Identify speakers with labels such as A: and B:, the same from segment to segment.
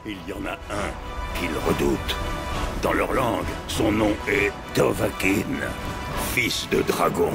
A: Il y en a un qu'ils redoutent. Dans leur langue, son nom est Dovahkiin, fils de dragon.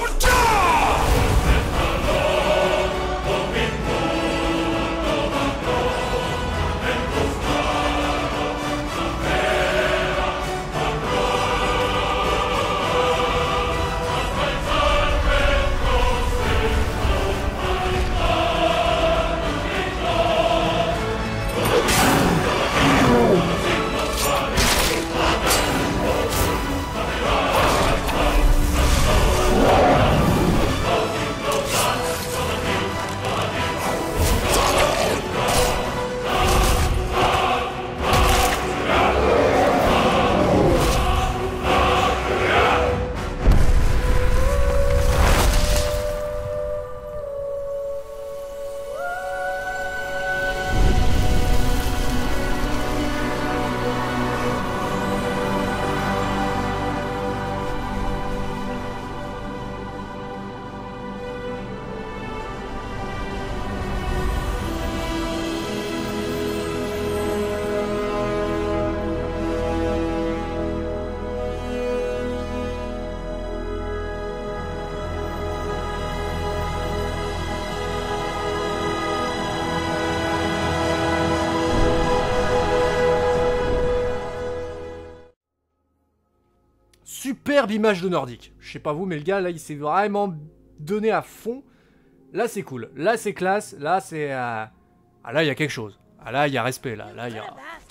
B: Superbe image de Nordique. Je sais pas vous, mais le gars, là, il s'est vraiment donné à fond. Là, c'est cool. Là, c'est classe. Là, c'est... Ah, là, il y a quelque chose. Ah, là, il y a respect, là. Là, il y a...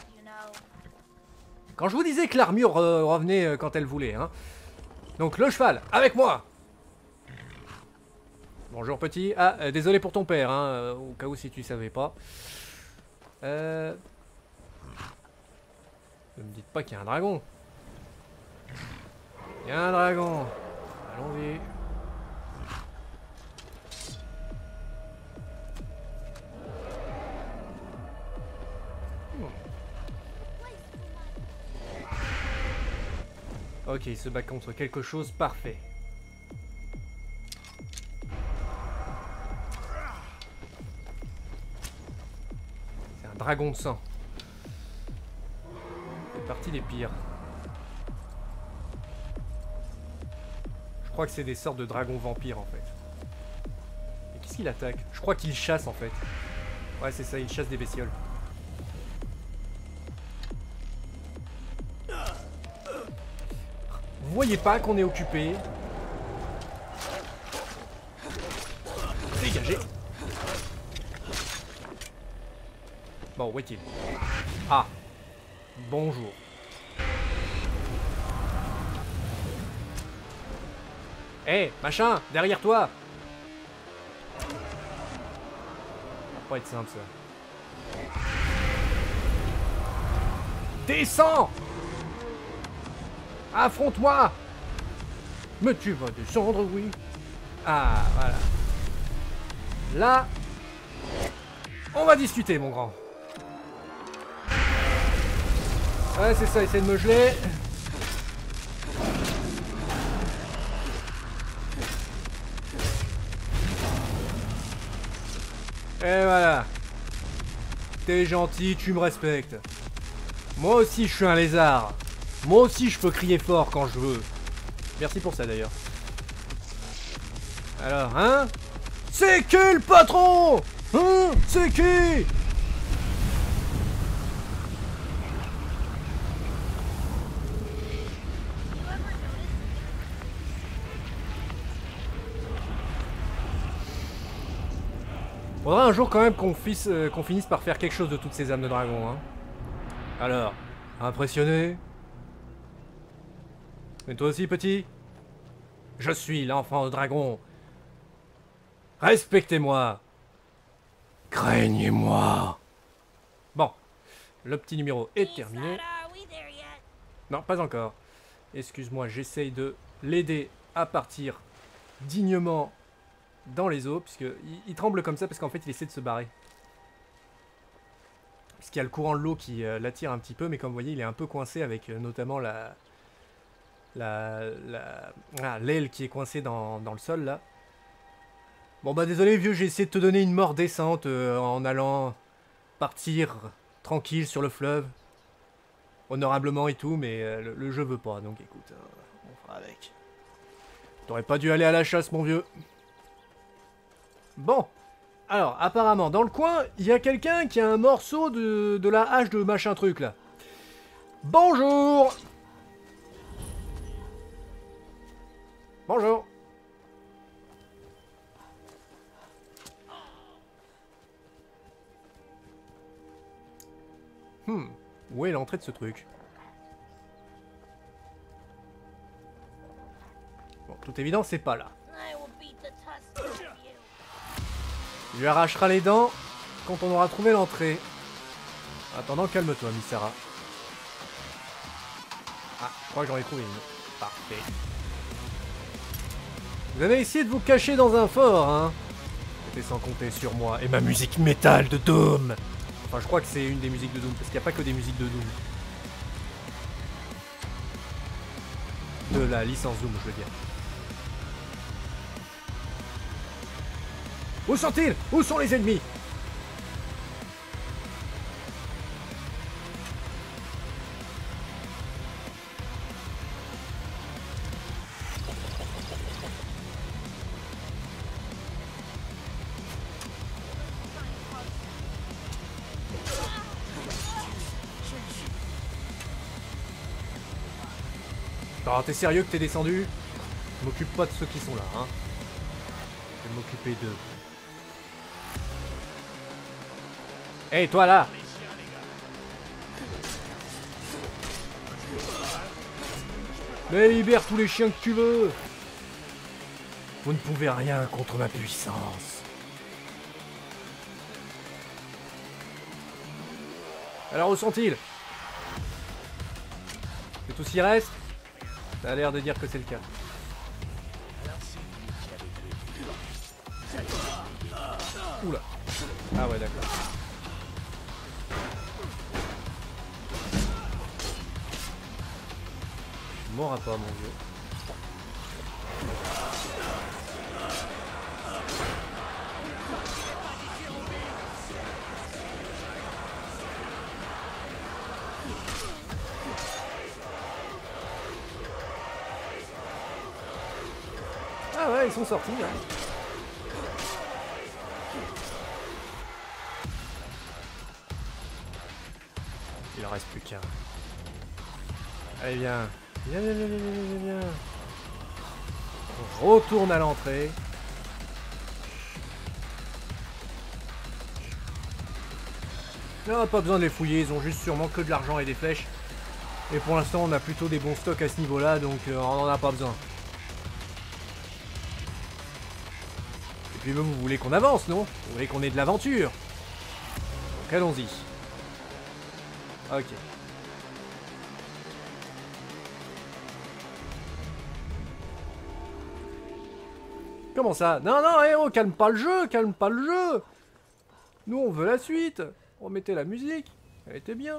B: Quand je vous disais que l'armure revenait quand elle voulait, hein. Donc, le cheval, avec moi. Bonjour, petit. Ah, désolé pour ton père, hein, au cas où si tu savais pas. Ne me dites pas qu'il y a un dragon. Il y a un dragon. Allons-y. Ok, il se bat contre quelque chose, parfait. C'est un dragon de sang. C'est partie des pires. Je crois que c'est des sortes de dragons vampires en fait. Et qu'est-ce qu'il attaque? Je crois qu'il chasse en fait. Ouais, c'est ça, il chasse des bestioles. Vous voyez pas qu'on est occupé? Dégagez. Bon, où est-il? Ah. Bonjour. Hé, machin, derrière toi. Ça va pas être simple ça. Descends. Affronte-moi. Mais tu vas descendre, oui. Ah, voilà. Là, on va discuter, mon grand. Ouais, c'est ça, essaie de me geler. Et voilà. T'es gentil, tu me respectes. Moi aussi, je suis un lézard. Moi aussi, je peux crier fort quand je veux. Merci pour ça, d'ailleurs. Alors, hein? C'est qui le patron? Hein? C'est qui? Faudra un jour quand même qu'on finisse par faire quelque chose de toutes ces âmes de dragon, hein. Alors, impressionné? Mais toi aussi, petit? Je suis l'enfant de dragon. Respectez-moi. Craignez-moi. Bon, le petit numéro est terminé. Non, pas encore. Excuse-moi, j'essaye de l'aider à partir dignement dans les eaux, puisque il tremble comme ça parce qu'en fait il essaie de se barrer. Puisqu'il y a le courant de l'eau qui l'attire un petit peu, mais comme vous voyez, il est un peu coincé avec notamment l'aile qui est coincée dans le sol là. Bon bah désolé vieux, j'ai essayé de te donner une mort décente en allant partir tranquille sur le fleuve. Honorablement et tout, mais le jeu veut pas, donc écoute, on fera avec. T'aurais pas dû aller à la chasse, mon vieux. Bon, alors, apparemment, dans le coin, il y a quelqu'un qui a un morceau de la hache de machin truc, là. Bonjour! Bonjour! Où est l'entrée de ce truc? Bon, toute évidence, c'est pas là. Tu lui arracheras les dents quand on aura trouvé l'entrée. Attendant, calme-toi, Misara. Ah, je crois que j'en ai trouvé une. Parfait. Vous avez essayé de vous cacher dans un fort, hein? C'était sans compter sur moi et ma musique métal de Doom. Enfin, je crois que c'est une des musiques de Doom, parce qu'il n'y a pas que des musiques de Doom. De la licence Doom, je veux dire. Où sont-ils? Où sont les ennemis? Oh, t'es sérieux que t'es descendu? Je m'occupe pas de ceux qui sont là, hein. Je vais m'occuper d'eux. Hey, toi là! Mais libère tous les chiens que tu veux! Vous ne pouvez rien contre ma puissance. Alors où sont-ils? C'est tout ce qui reste? Ça a l'air de dire que c'est le cas. Oula. Ah ouais, d'accord. Tu m'auras pas, mon vieux. Ah ouais, ils sont sortis, hein. Il en reste plus qu'un. Allez, viens. Viens, viens, viens, viens, viens, viens. On retourne à l'entrée. Non, pas besoin de les fouiller, ils ont juste sûrement que de l'argent et des flèches. Et pour l'instant, on a plutôt des bons stocks à ce niveau-là, donc on n'en a pas besoin. Et puis vous voulez qu'on avance, non? Vous voulez qu'on ait de l'aventure? Donc allons-y. Ok. Comment ça? Non, non, héros, calme pas le jeu, calme pas le jeu. Nous, on veut la suite. Remettez la musique. Elle était bien.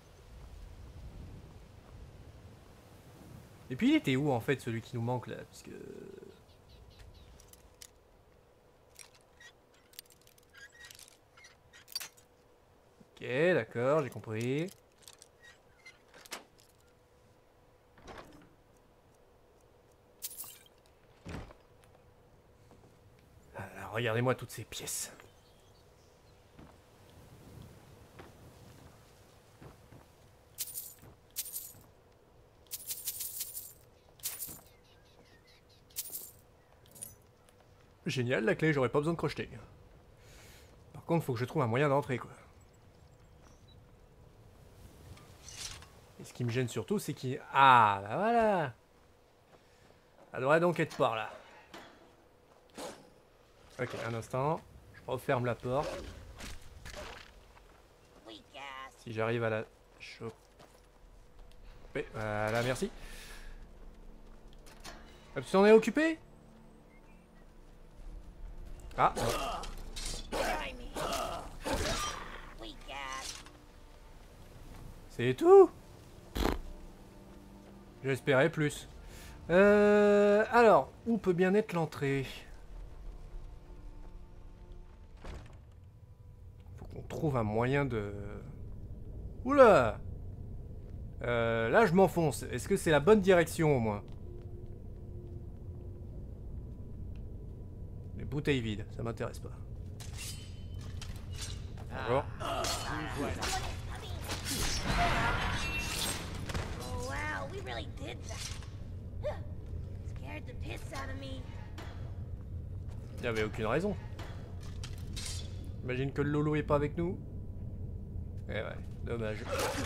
B: Et puis, il était où, en fait, celui qui nous manque, là? Parce que... Ok, d'accord, j'ai compris. Alors, regardez-moi toutes ces pièces. Génial, la clé, j'aurais pas besoin de crocheter. Par contre, faut que je trouve un moyen d'entrer, quoi. Et ce qui me gêne surtout, c'est qu'il... Ah, bah voilà. Ça devrait donc être par là. Ok, un instant. Je referme la porte. Si j'arrive à la choper. Voilà, merci. Ah, tu t'en es occupé? Ah. C'est tout? J'espérais plus. Alors, où peut bien être l'entrée? Faut qu'on trouve un moyen de... Oula. Là, je m'enfonce. Est-ce que c'est la bonne direction, au moins? Les bouteilles vides, ça m'intéresse pas. Bonjour. Il n'y avait aucune raison. J'imagine que le Lolo est pas avec nous. Eh ouais, dommage.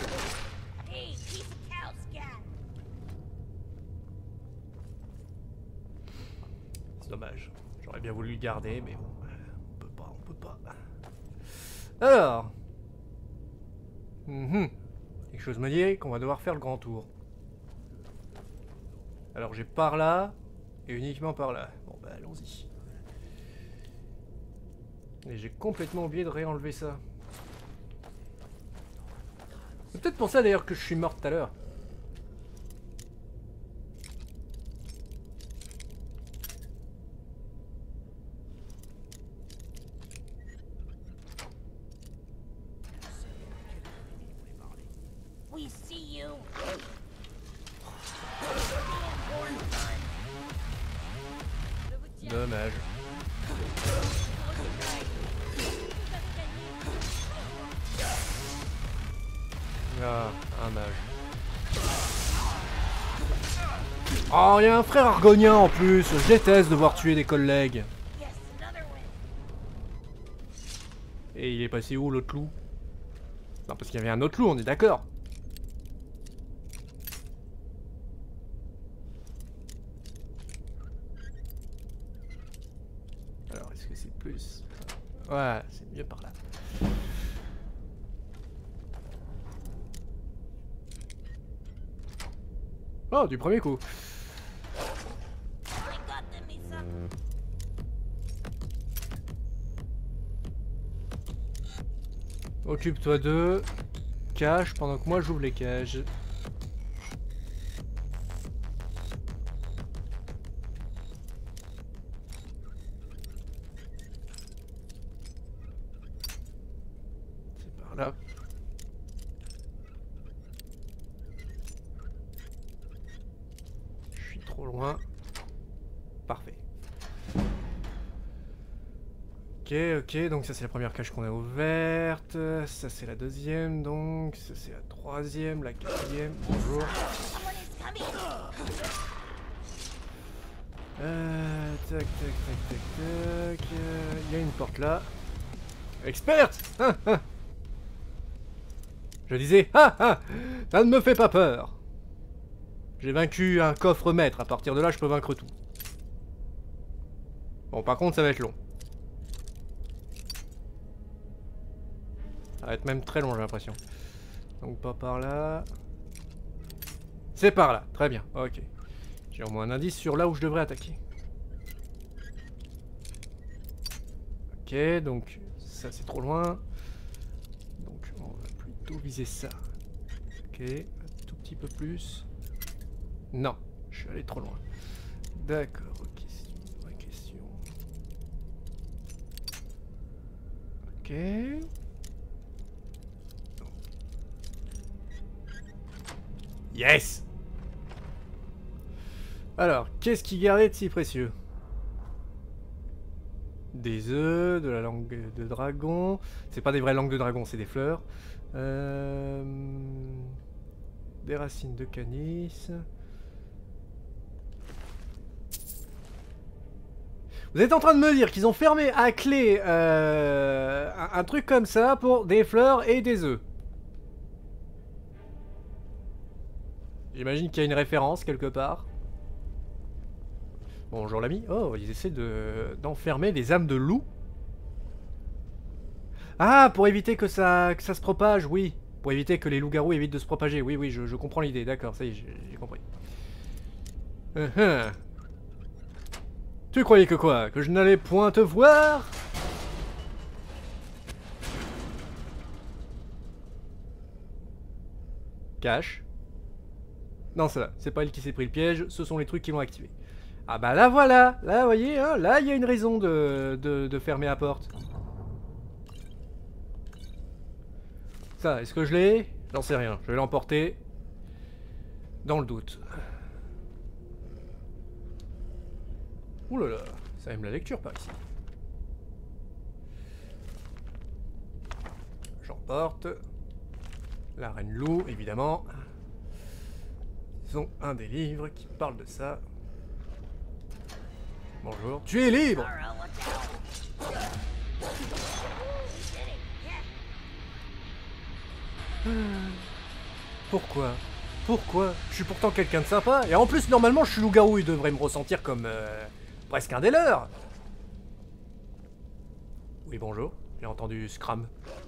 B: C'est dommage. J'aurais bien voulu le garder, mais bon, on peut pas. Alors. Quelque chose me dit qu'on va devoir faire le grand tour. Alors j'ai par là, et uniquement par là. Bon bah allons-y. Et j'ai complètement oublié de réenlever ça. C'est peut-être pour ça d'ailleurs que je suis mort tout à l'heure. Dommage. Ah, un mage. Oh, il y a un frère argonien en plus. Je déteste devoir tuer des collègues. Et il est passé où l'autre loup? Non, parce qu'il y avait un autre loup, on est d'accord. Alors, est-ce que c'est plus... Ouais, c'est mieux par là. Oh, du premier coup. Occupe-toi d'eux. Cache pendant que moi j'ouvre les cages. C'est par là. Je suis trop loin. Parfait. Ok, donc ça c'est la première cage qu'on a ouverte, ça c'est la deuxième, donc ça c'est la troisième, la quatrième, bonjour. Tac, il y a une porte là. Experte. Je disais, ça ne me fait pas peur. J'ai vaincu un coffre maître, à partir de là je peux vaincre tout. Bon par contre ça va être long. Ça va être même très long, j'ai l'impression. Donc pas par là. C'est par là, très bien, ok. J'ai au moins un indice sur là où je devrais attaquer. Ok, donc ça c'est trop loin. Donc on va plutôt viser ça. Ok, un tout petit peu plus. Non, je suis allé trop loin. D'accord, ok, c'est une vraie question. Ok. Yes! Alors, qu'est-ce qui gardait de si précieux? Des œufs, de la langue de dragon. C'est pas des vraies langues de dragon, c'est des fleurs. Des racines de canis. Vous êtes en train de me dire qu'ils ont fermé à clé un truc comme ça pour des fleurs et des œufs. J'imagine qu'il y a une référence quelque part. Bonjour l'ami. Oh, ils essaient d'enfermer des âmes de loup. Ah, pour éviter que ça se propage, oui. Pour éviter que les loups-garous évitent de se propager. Oui, je comprends l'idée. D'accord, ça y est, j'ai compris. Tu croyais que quoi? Que je n'allais point te voir? Cache. Non, c'est pas elle qui s'est pris le piège, ce sont les trucs qui l'ont activé. Ah bah là voilà, là vous voyez, hein, là il y a une raison de fermer la porte. Ça, est-ce que je l'ai? J'en sais rien. Je vais l'emporter. Dans le doute. Ouh là là. Ça aime la lecture par ici. J'emporte. La Reine Loup, évidemment. Ils ont un des livres qui parle de ça. Bonjour. Tu es libre! Pourquoi? Pourquoi? Je suis pourtant quelqu'un de sympa. Et en plus, normalement, je suis loup-garou. Il devrait me ressentir comme presque un des leurs. Oui, bonjour. J'ai entendu Scram.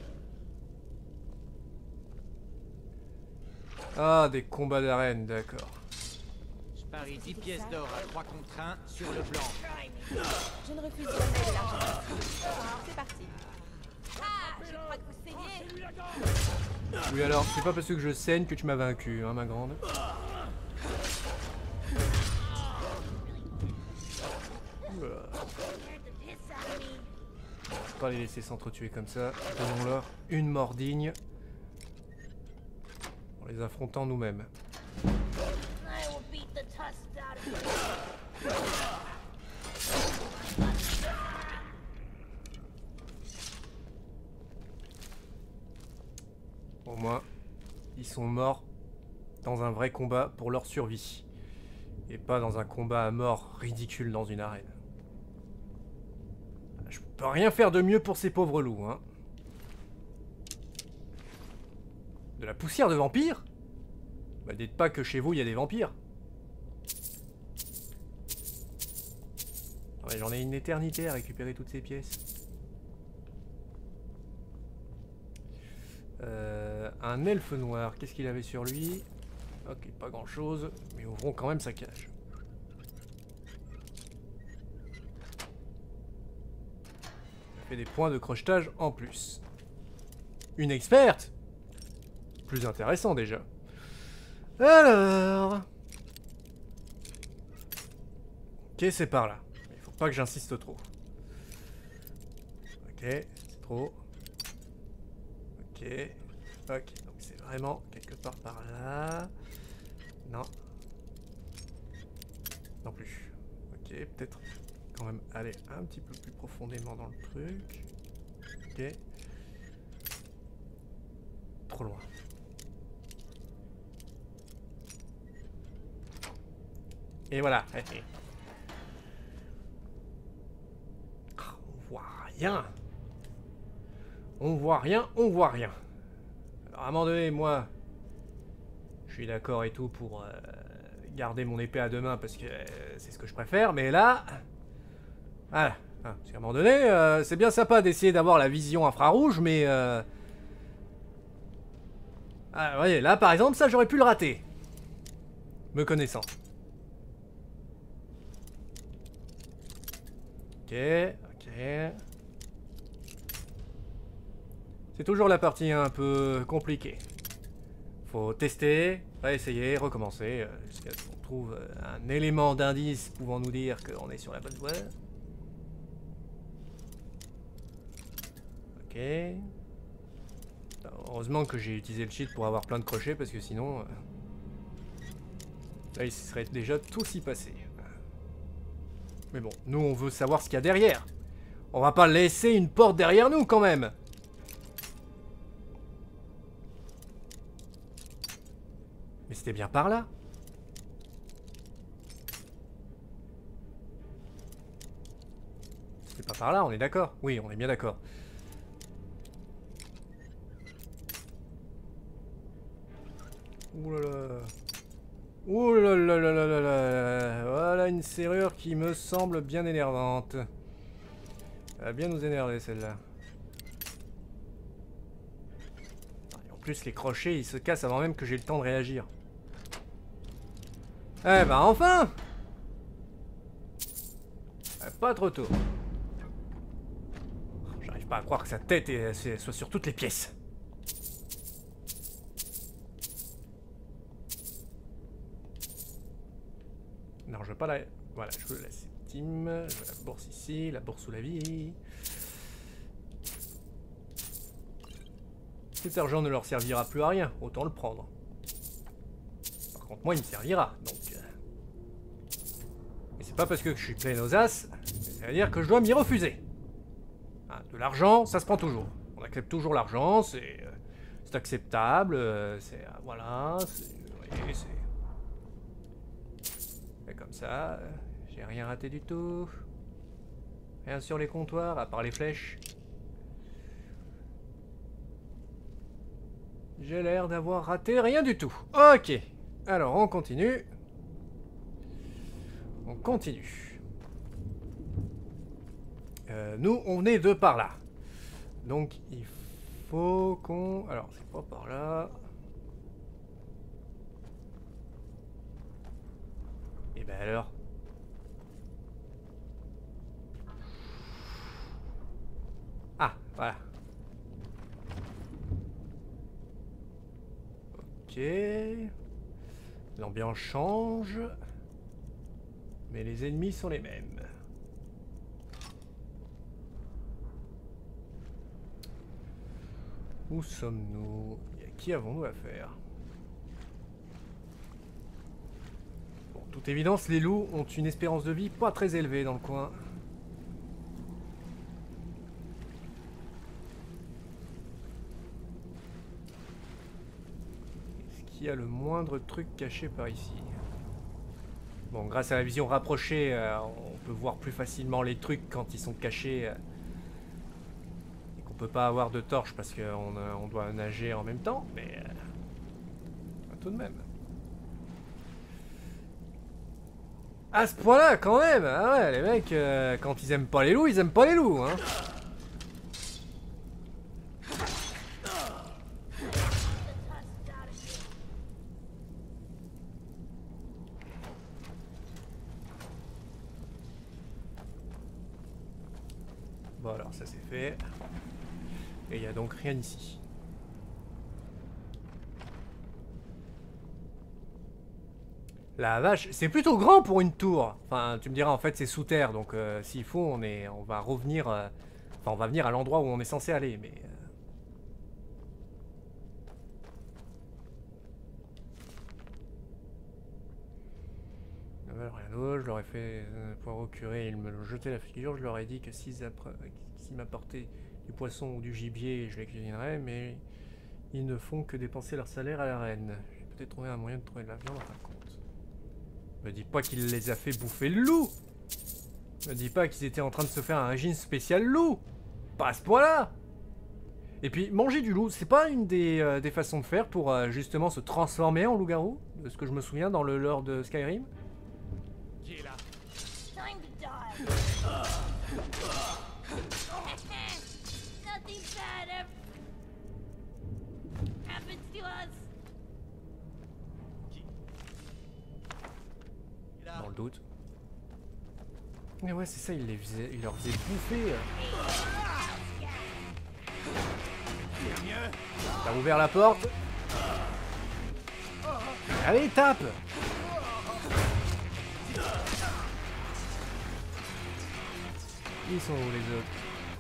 B: Ah, des combats d'arène, d'accord.
C: Je parie 10 pièces d'or à 3 contre 1 sur le blanc.
D: Je ne refuse jamais de l'argent. C'est parti. Ah, je crois que vous saignez.
B: Oui, alors, c'est pas parce que je saigne que tu m'as vaincu, hein, ma grande. Oula. Je peux pas les laisser s'entretuer comme ça. Donnons-leur une mort digne. En les affrontant nous-mêmes. Au moins, ils sont morts dans un vrai combat pour leur survie. Et pas dans un combat à mort ridicule dans une arène. Je peux rien faire de mieux pour ces pauvres loups, hein. De la poussière de vampire? Bah dites pas que chez vous il y a des vampires. Ouais, j'en ai une éternité à récupérer toutes ces pièces. Un elfe noir, qu'est-ce qu'il avait sur lui? Ok, pas grand chose, mais ouvrons quand même sa cage. Ça fait des points de crochetage en plus. Une experte? Plus intéressant déjà. Alors... Ok, c'est par là. Il faut pas que j'insiste trop. Ok, c'est trop. Ok. Ok, donc c'est vraiment quelque part par là. Non. Non plus. Ok, peut-être quand même aller un petit peu plus profondément dans le truc. Ok. Trop loin. Et voilà. On voit rien. On voit rien, on voit rien. Alors à un moment donné, moi, je suis d'accord et tout pour garder mon épée à deux mains parce que c'est ce que je préfère, mais là... Voilà. Parce qu'à un moment donné, c'est bien sympa d'essayer d'avoir la vision infrarouge, mais... Ah, vous voyez, là par exemple, ça j'aurais pu le rater. Me connaissant. Ok, ok. C'est toujours la partie un peu compliquée. Faut tester, réessayer, recommencer, jusqu'à ce qu'on trouve un élément d'indice pouvant nous dire qu'on est sur la bonne voie. Ok. Heureusement que j'ai utilisé le cheat pour avoir plein de crochets, parce que sinon... là, il serait déjà tout s'y passé. Mais bon, nous on veut savoir ce qu'il y a derrière. On va pas laisser une porte derrière nous quand même. Mais c'était bien par là. C'est pas par là, on est d'accord? Oui, on est bien d'accord. Ouh là là. Ouh là là là là là là. Voilà une serrure qui me semble bien énervante. Elle va bien nous énerver celle-là. En plus les crochets ils se cassent avant même que j'ai le temps de réagir. Eh ben enfin! Pas trop tôt. J'arrive pas à croire que sa tête soit sur toutes les pièces. Non, je veux pas la... Voilà, je veux la septime. Je veux la bourse ici, la bourse sous la vie. Cet argent ne leur servira plus à rien, autant le prendre. Par contre, moi, il me servira, donc... Et c'est pas parce que je suis plein aux as, ça veut dire que je dois m'y refuser. Hein, de l'argent, ça se prend toujours. On accepte toujours l'argent, c'est acceptable, c'est... voilà, c'est... Et comme ça, j'ai rien raté du tout. Rien sur les comptoirs, à part les flèches. J'ai l'air d'avoir raté rien du tout. Ok. Alors, on continue. On continue. Nous, on venait de par là. Donc, il faut qu'on... Alors, c'est pas par là. Et ben alors... Ah, voilà. Ok. L'ambiance change. Mais les ennemis sont les mêmes. Où sommes-nous? Et à qui avons-nous affaire? Bon, toute évidence, les loups ont une espérance de vie pas très élevée dans le coin. Est-ce qu'il y a le moindre truc caché par ici? Bon, grâce à la vision rapprochée, on peut voir plus facilement les trucs quand ils sont cachés. Et qu'on peut pas avoir de torche parce qu'on doit nager en même temps, mais tout de même. À ce point-là, quand même. Ah ouais, les mecs, quand ils aiment pas les loups, ils aiment pas les loups, hein. Bon alors ça c'est fait. Et il n'y a donc rien ici. La vache, c'est plutôt grand pour une tour. Enfin, tu me diras, en fait c'est sous terre, donc s'il faut, on va revenir... enfin, on va venir à l'endroit où on est censé aller, mais... Rien d'autre, je leur ai fait poire au curé, ils me l'ont jeté la figure, je leur ai dit que s'ils m'apportaient du poisson ou du gibier, je les cuisinerais, mais ils ne font que dépenser leur salaire à la reine. J'ai peut-être trouvé un moyen de trouver de la viande, par contre. Me dis pas qu'il les a fait bouffer le loup. Me dis pas qu'ils étaient en train de se faire un régime spécial loup. Pas à ce point-là. Et puis, manger du loup, c'est pas une des façons de faire pour justement se transformer en loup-garou, de ce que je me souviens dans le lore de Skyrim.
C: Qui est là?
D: Time to die. Nothing bad happens to us.
C: Qui est là?
B: Dans le doute. Mais ouais, c'est ça, il leur faisait bouffer. T'as ouvert la porte. Allez, tape. Ils sont où les autres?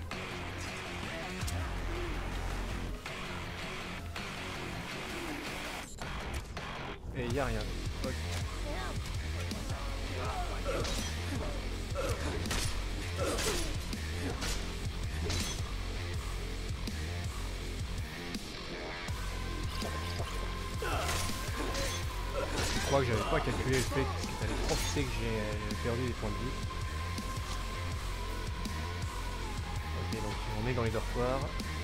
B: Et y a rien. Ok. Je crois que j'avais pas calculé le fait que t'allais profiter que j'ai perdu des points de vie. Ok, donc on est dans les dortoirs.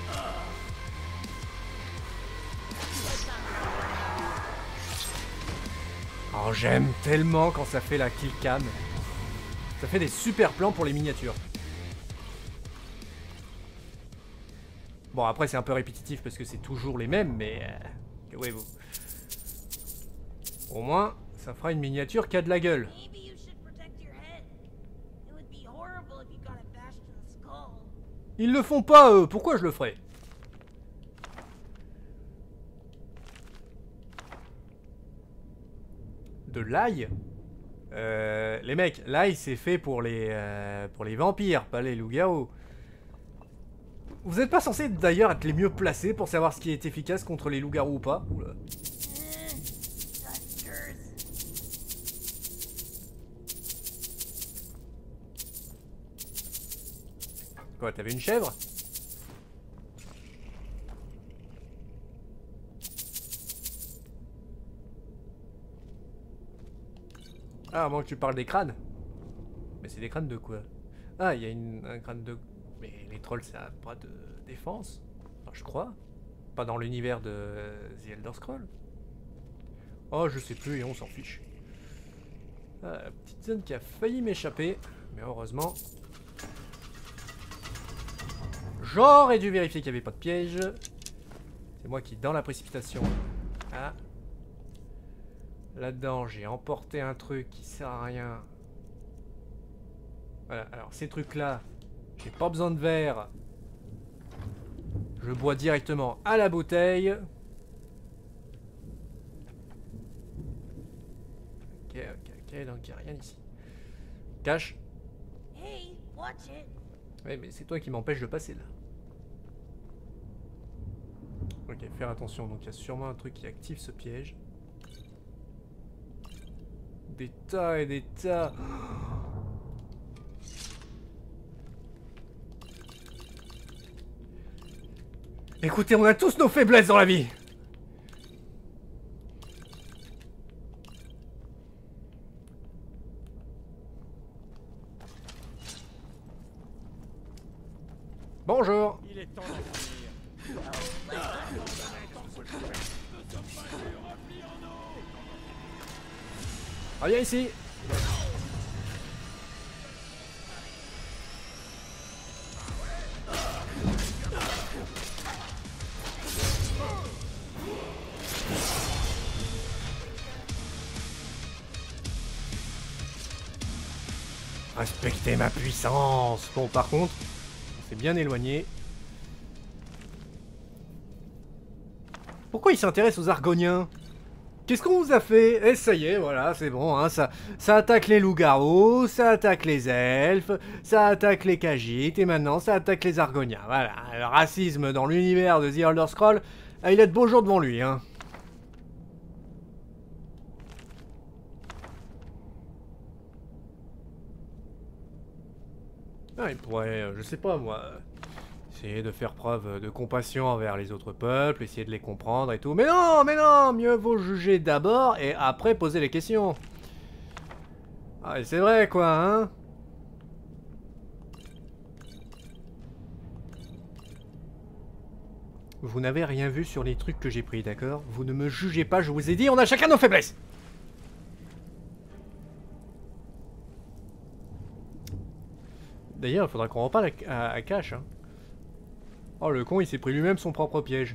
B: Oh, j'aime tellement quand ça fait la kill cam. Ça fait des super plans pour les miniatures. Bon, après c'est un peu répétitif parce que c'est toujours les mêmes, mais... que voulez-vous? Au moins, ça fera une miniature qui a de la gueule. Ils le font pas, eux. Pourquoi je le ferais? De l'ail? Les mecs, l'ail c'est fait pour les vampires, pas les loups-garous. Vous êtes pas censé d'ailleurs être les mieux placés pour savoir ce qui est efficace contre les loups-garous ou pas? Oula. Quoi, t'avais une chèvre? Ah, à moins que tu parles des crânes. Mais c'est des crânes de quoi? Ah, il y a un crâne de... Mais les trolls, ça a pas de défense. Enfin, je crois. Pas dans l'univers de The Elder Scrolls. Oh, je sais plus et on s'en fiche. Ah, petite zone qui a failli m'échapper. Mais heureusement... J'aurais dû vérifier qu'il n'y avait pas de piège. C'est moi qui, dans la précipitation... Ah. Là-dedans, j'ai emporté un truc qui sert à rien. Voilà, alors ces trucs-là, j'ai pas besoin de verre. Je bois directement à la bouteille. Ok, donc il n'y a rien ici. Cache.
D: Hey, watch it.
B: Ouais, mais c'est toi qui m'empêche de passer là. Ok, faire attention, donc il y a sûrement un truc qui active ce piège. Des tas et des tas. Écoutez, on a tous nos faiblesses dans la vie. Bonjour.
C: Il est temps d'en finir.
B: Reviens ici. Respectez ma puissance. Bon, par contre, on s'est bien éloigné. Pourquoi il s'intéresse aux Argoniens? Qu'est-ce qu'on vous a fait? Et ça y est, voilà, c'est bon, hein, ça attaque les loups-garous, ça attaque les elfes, ça attaque les Khajiits, et maintenant ça attaque les Argoniens. Voilà, le racisme dans l'univers de The Elder Scrolls, il a de beaux jours devant lui, hein. Ah, il pourrait, je sais pas moi, essayer de faire preuve de compassion envers les autres peuples, essayer de les comprendre et tout. Mais non, mieux vaut juger d'abord et après poser les questions. Ah, et c'est vrai quoi, hein. Vous n'avez rien vu sur les trucs que j'ai pris, d'accord? Vous ne me jugez pas, je vous ai dit, on a chacun nos faiblesses. D'ailleurs, il faudra qu'on reparle à Cash. Hein. Oh, le con, il s'est pris lui-même son propre piège.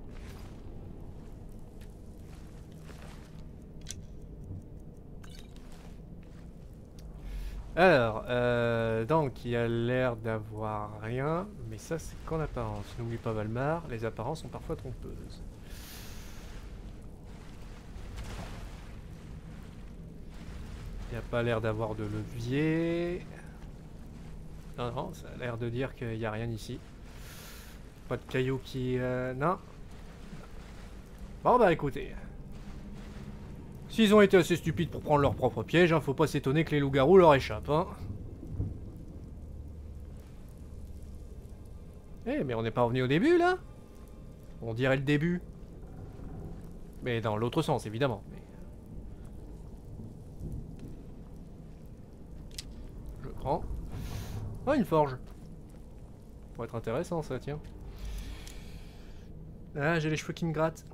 B: Alors, donc, il a l'air d'avoir rien. Mais ça, c'est qu'en apparence. N'oublie pas, Valmar, les apparences sont parfois trompeuses. Il n'y a pas l'air d'avoir de levier. Non, ça a l'air de dire qu'il n'y a rien ici. Pas de cailloux qui... non. Bon bah écoutez. S'ils ont été assez stupides pour prendre leur propre piège, hein, faut pas s'étonner que les loups-garous leur échappent. Hein. Eh, mais on n'est pas revenu au début là? On dirait le début. Mais dans l'autre sens évidemment. Mais... je prends. Ah, une forge. Pourrait être intéressant ça, tiens. Ah, j'ai les cheveux qui me grattent.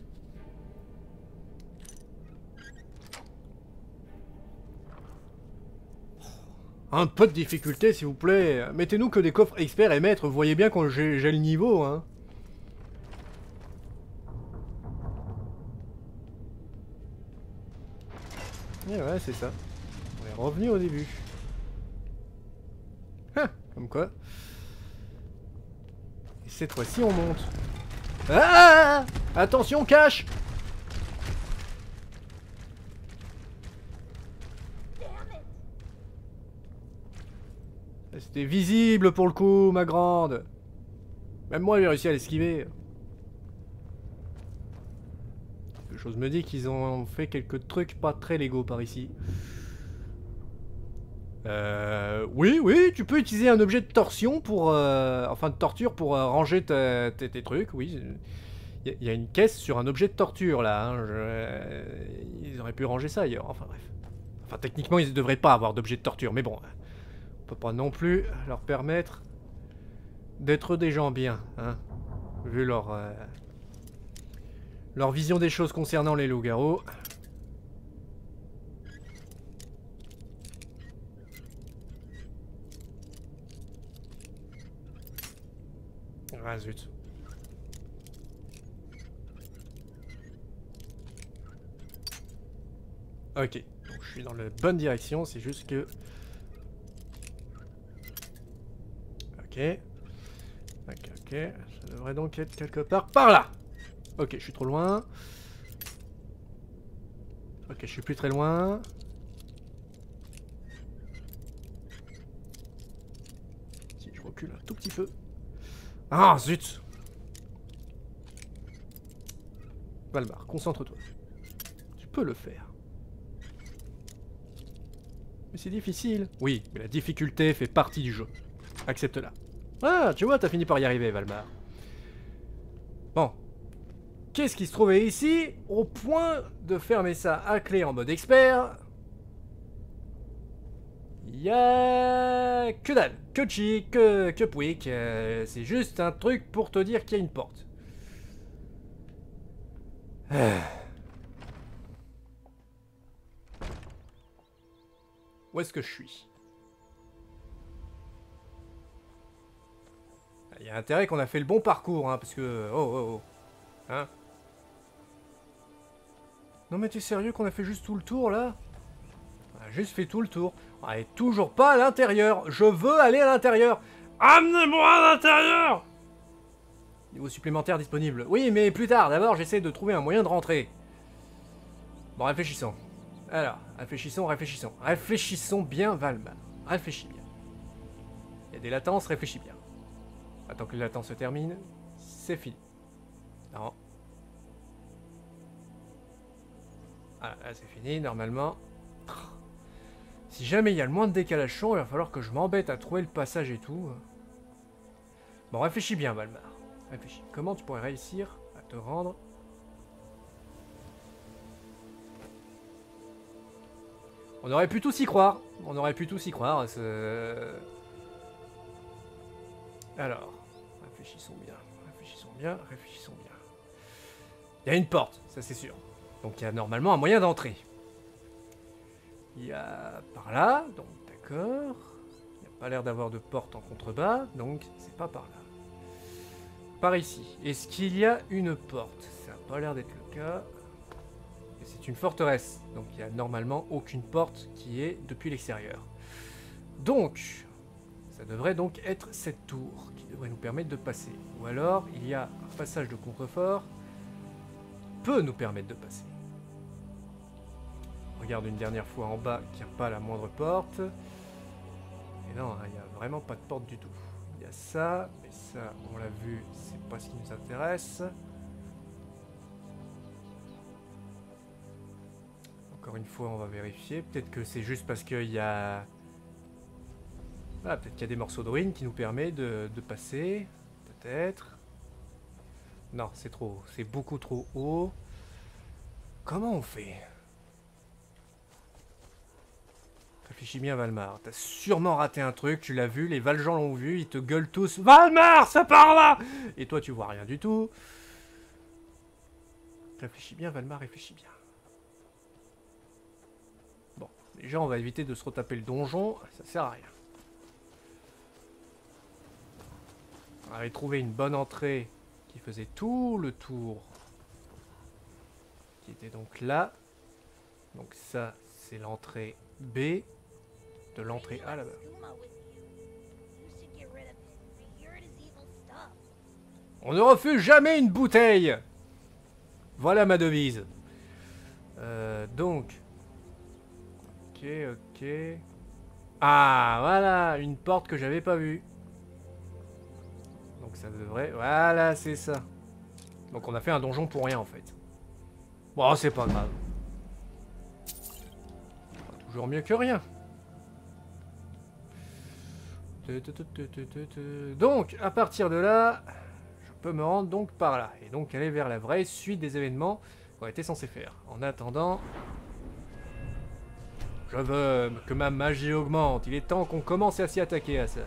B: Un peu de difficulté, s'il vous plaît. Mettez-nous que des coffres experts et maîtres. Vous voyez bien quand j'ai le niveau, hein. Et ouais, c'est ça. On est revenu au début. Ah, comme quoi. Et cette fois-ci, on monte. Ah! Attention, cache! C'était visible pour le coup, ma grande. Même moi, j'ai réussi à l'esquiver. Quelque chose me dit qu'ils ont fait quelques trucs pas très légaux par ici. Oui, oui, tu peux utiliser un objet de torsion pour... enfin, de torture pour ranger tes trucs, oui. Il y a une caisse sur un objet de torture, là. Hein. Ils auraient pu ranger ça ailleurs, enfin bref. Enfin, techniquement, ils ne devraient pas avoir d'objet de torture, mais bon. On peut pas non plus leur permettre d'être des gens bien, hein. Vu leur vision des choses concernant les loups-garous. Ah zut. Ok, donc je suis dans la bonne direction, c'est juste que... Ok. Ok, ok. Ça devrait donc être quelque part par là. Ok, je suis trop loin. Ok, je suis plus très loin. Si je recule un tout petit peu. Ah, zut! Valmar, concentre-toi. Tu peux le faire. Mais c'est difficile. Oui, mais la difficulté fait partie du jeu. Accepte-la. Ah, tu vois, t'as fini par y arriver, Valmar. Bon. Qu'est-ce qui se trouvait ici? Au point de fermer ça à clé en mode expert. Y'a que dalle, que chi, que pouic. C'est juste un truc pour te dire qu'il y a une porte. Où est-ce que je suis? Il y a intérêt qu'on a fait le bon parcours, hein, parce que... Oh, oh, oh. Hein? Non mais t'es sérieux qu'on a fait juste tout le tour, là? On a juste fait tout le tour. On est toujours pas à l'intérieur. Je veux aller à l'intérieur. Amenez-moi à l'intérieur! Niveau supplémentaire disponible. Oui, mais plus tard. D'abord, j'essaie de trouver un moyen de rentrer. Bon, réfléchissons. Alors, réfléchissons, réfléchissons. Réfléchissons bien, Valmar. Réfléchis bien. Il y a des latences, réfléchis bien. Attends que les latences se terminent. C'est fini. Non. Voilà, là c'est fini, normalement. Si jamais il y a le moins de décalage son, il va falloir que je m'embête à trouver le passage et tout. Bon, réfléchis bien, Valmar. Réfléchis. Comment tu pourrais réussir à te rendre... On aurait pu tous y croire. On aurait pu tous y croire. Alors, réfléchissons bien. Réfléchissons bien. Réfléchissons bien. Il y a une porte, ça c'est sûr. Donc il y a normalement un moyen d'entrer. Il y a par là, donc d'accord. Il n'y a pas l'air d'avoir de porte en contrebas, donc c'est pas par là. Par ici, est-ce qu'il y a une porte? Ça n'a pas l'air d'être le cas. Et c'est une forteresse, donc il n'y a normalement aucune porte qui est depuis l'extérieur. Donc, ça devrait donc être cette tour qui devrait nous permettre de passer. Ou alors, il y a un passage de contrefort qui peut nous permettre de passer. Regarde une dernière fois en bas qu'il n'y a pas la moindre porte. Et non, il n'y a vraiment pas de porte du tout. Il y a ça, mais ça, on l'a vu, c'est pas ce qui nous intéresse. Encore une fois, on va vérifier. Peut-être que c'est juste parce qu'il y a... Ah, peut-être qu'il y a des morceaux de ruines qui nous permettent de passer. Peut-être. Non, c'est trop haut. C'est beaucoup trop haut. Comment on fait? Réfléchis bien, Valmar. T'as sûrement raté un truc, tu l'as vu, les Valjean l'ont vu, ils te gueulent tous. Valmar, ça part là! Et toi, tu vois rien du tout. Réfléchis bien, Valmar, réfléchis bien. Bon, déjà, on va éviter de se retaper le donjon, ça sert à rien. On avait trouvé une bonne entrée qui faisait tout le tour. Qui était donc là. Donc ça, c'est l'entrée B. De l'entrée A là-bas. On ne refuse jamais une bouteille. Voilà ma devise. Donc. Ok, ok. Ah, voilà, une porte que j'avais pas vue. Donc Donc ça devrait... Voilà, c'est ça. Donc on a fait un donjon pour rien en fait. Bon, c'est pas grave. Toujours mieux que rien. Donc, à partir de là, je peux me rendre donc par là. Et donc aller vers la vraie suite des événements qu'on était censé faire. En attendant, je veux que ma magie augmente. Il est temps qu'on commence à s'y attaquer à ça.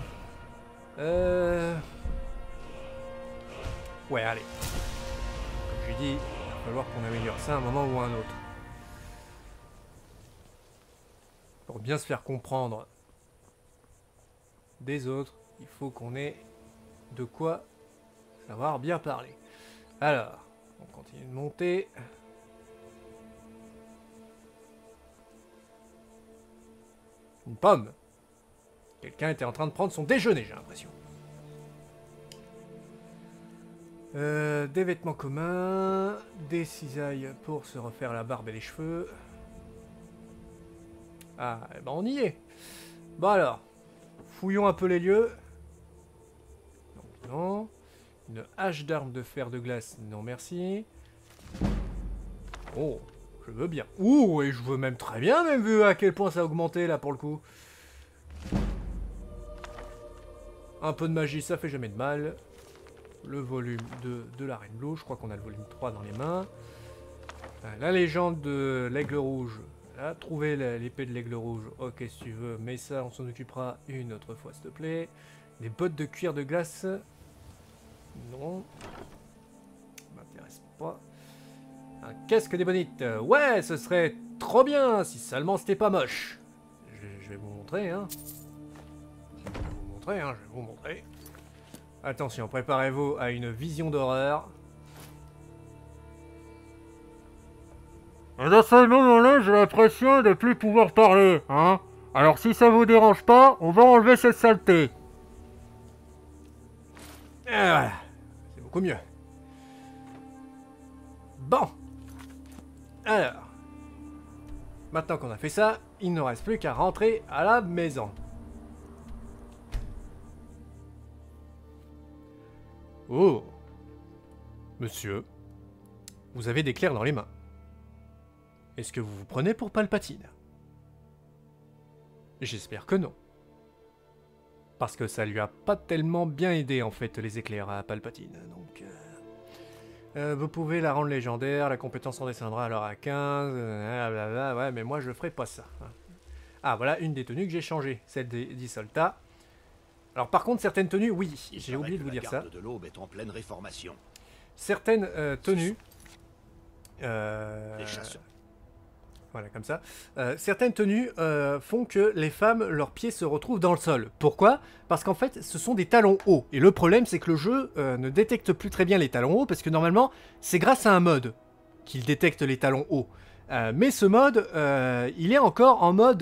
B: Ouais, allez. Comme je dis, il va falloir qu'on améliore ça à un moment ou à un autre. Pour bien se faire comprendre des autres, il faut qu'on ait de quoi savoir bien parler. Alors, on continue de monter. Une pomme. Quelqu'un était en train de prendre son déjeuner, j'ai l'impression. Des vêtements communs, des cisailles pour se refaire la barbe et les cheveux. Ah, eh ben on y est. Bon alors, fouillons un peu les lieux. Donc, non. Une hache d'armes de fer de glace, non merci. Oh, je veux bien. Ouh, et je veux même très bien, même vu à quel point ça a augmenté là pour le coup. Un peu de magie, ça fait jamais de mal. Le volume de la Reine Bleue, je crois qu'on a le volume 3 dans les mains. La légende de l'aigle rouge. Là, trouver l'épée de l'aigle rouge, ok si tu veux, mais ça on s'en occupera une autre fois s'il te plaît. Des bottes de cuir de glace. Non. M'intéresse pas. Un casque d'ébonite. Ouais, ce serait trop bien si seulement c'était pas moche. Je vais vous montrer, hein. Je vais vous montrer. Attention, préparez-vous à une vision d'horreur.
E: Dans ce moment-là, j'ai l'impression de plus pouvoir parler, hein. Alors si ça vous dérange pas, on va enlever cette saleté.
B: Et voilà, c'est beaucoup mieux. Bon. Alors. Maintenant qu'on a fait ça, il ne reste plus qu'à rentrer à la maison. Oh. Monsieur, vous avez des clairs dans les mains. Est-ce que vous vous prenez pour Palpatine? J'espère que non. Parce que ça lui a pas tellement bien aidé en fait les éclairs à Palpatine. Donc, vous pouvez la rendre légendaire, la compétence en descendra alors à 15. Blablabla, ouais, mais moi je ferai pas ça. Ah, voilà une des tenues que j'ai changées, celle des soldats. Alors par contre certaines tenues, oui, j'ai oublié de vous dire ça.
A: De l'Aube est en pleine réformation.
B: Certaines tenues.
A: Les chasseurs.
B: Voilà, comme ça. Certaines tenues font que les femmes, leurs pieds se retrouvent dans le sol. Pourquoi? Parce qu'en fait, ce sont des talons hauts. Et le problème, c'est que le jeu ne détecte plus très bien les talons hauts, parce que normalement, c'est grâce à un mode qu'il détecte les talons hauts. Mais ce mode, il est encore en mode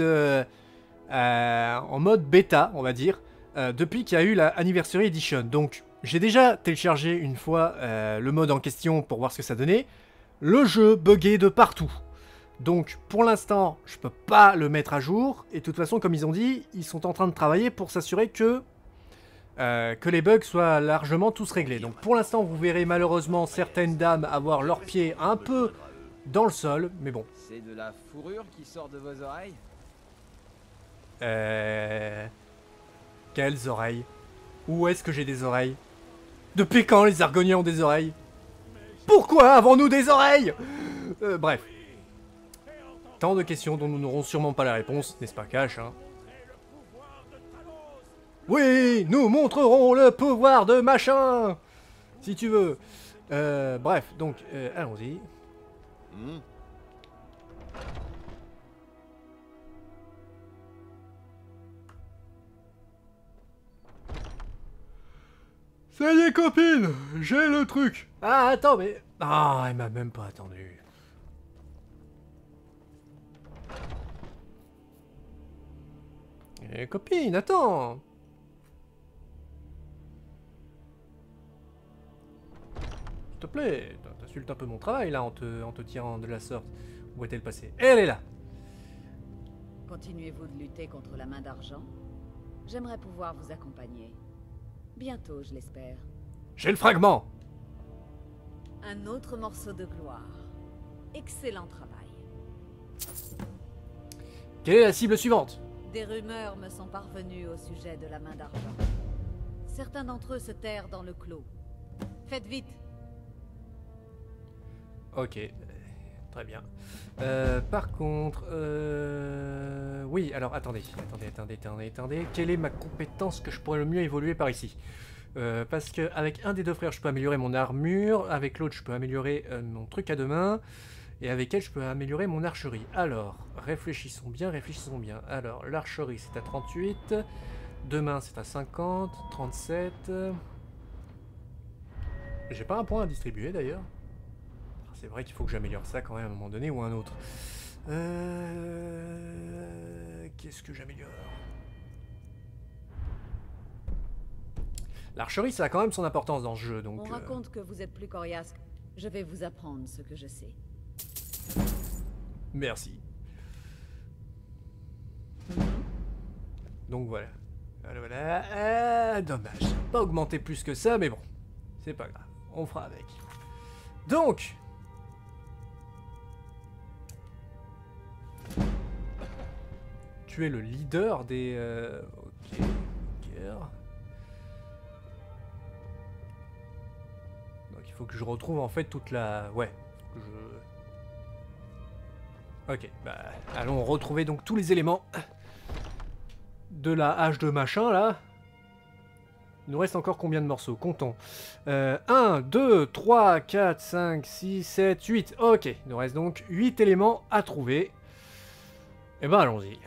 B: bêta, on va dire, depuis qu'il y a eu la Anniversary Edition. Donc, j'ai déjà téléchargé une fois le mode en question pour voir ce que ça donnait. Le jeu buguait de partout. Donc, pour l'instant, je peux pas le mettre à jour. Et de toute façon, comme ils ont dit, ils sont en train de travailler pour s'assurer que les bugs soient largement tous réglés. Donc, pour l'instant, vous verrez malheureusement certaines dames avoir leurs pieds un peu dans le sol. Mais bon.
C: C'est de la fourrure qui sort de vos oreilles?
B: Quelles oreilles? Où est-ce que j'ai des oreilles? Depuis quand les Argoniens ont des oreilles? Pourquoi avons-nous des oreilles? Bref. Tant de questions dont nous n'aurons sûrement pas la réponse, n'est-ce pas Cash, hein? Oui, nous montrerons le pouvoir de machin! Si tu veux. Bref, donc, allons-y. Ça y est, copine! J'ai le truc! Ah, attends, mais... Ah, elle m'a même pas attendu. Eh, copine, attends! S'il te plaît, t'insultes un peu mon travail, là, en te tirant de la sorte. Où est-elle passée? Elle est là!
F: Continuez-vous de lutter contre la main d'argent? J'aimerais pouvoir vous accompagner. Bientôt, je l'espère.
B: J'ai le fragment.
F: Un autre morceau de gloire. Excellent travail.
B: Quelle est la cible suivante?
F: Des rumeurs me sont parvenues au sujet de la main d'argent. Certains d'entre eux se terrent dans le clos. Faites vite.
B: Ok, très bien. Par contre, oui, alors attendez. Quelle est ma compétence que je pourrais le mieux évoluer par ici? Parce qu'avec un des deux frères, je peux améliorer mon armure. Avec l'autre, je peux améliorer mon truc à deux mains. Et avec elle, je peux améliorer mon archerie. Alors, réfléchissons bien. Alors, l'archerie, c'est à 38. Deux mains, c'est à 50. 37. J'ai pas un point à distribuer, d'ailleurs. C'est vrai qu'il faut que j'améliore ça quand même à un moment donné ou à un autre. Qu'est-ce que j'améliore? L'archerie, ça a quand même son importance dans ce jeu, donc...
F: On raconte que vous êtes plus coriace. Je vais vous apprendre ce que je sais.
B: Merci. Donc voilà. Voilà. Dommage. Pas augmenté plus que ça, mais bon. C'est pas grave. On fera avec. Donc... Tu es le leader des... Ok. Donc il faut que je retrouve en fait toute la... Ouais. Ok, bah... Allons retrouver donc tous les éléments de la hache de machin, là. Il nous reste encore combien de morceaux? Comptons. 1, 2, 3, 4, 5, 6, 7, 8. Ok, il nous reste donc 8 éléments à trouver. Eh ben allons-y.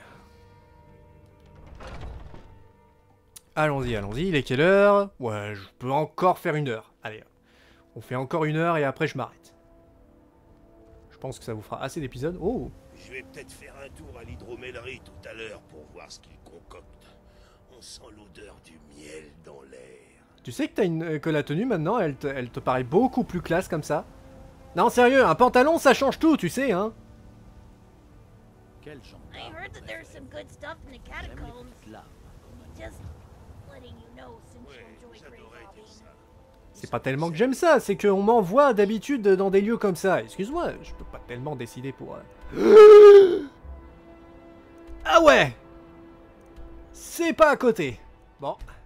B: Allons-y, il est quelle heure? Ouais, je peux encore faire 1 heure. Allez, on fait encore 1 heure et après je m'arrête. Je pense que ça vous fera assez d'épisodes. Oh!
A: Je vais peut-être faire un tour à l'hydromellerie tout à l'heure pour voir ce qu'ils concoctent. On sent l'odeur du miel dans l'air.
B: Tu sais que, que la tenue maintenant, elle te paraît beaucoup plus classe comme ça? Non, sérieux, un pantalon ça change tout, tu sais, hein?
C: Quel genre
D: I heard that there's some good stuff in the catacombs. Just letting you know since you enjoy grave robbing.
B: C'est pas tellement que j'aime ça, c'est qu'on m'envoie d'habitude dans des lieux comme ça. Excuse-moi, je peux pas tellement décider pour... Ah ouais! C'est pas à côté. Bon.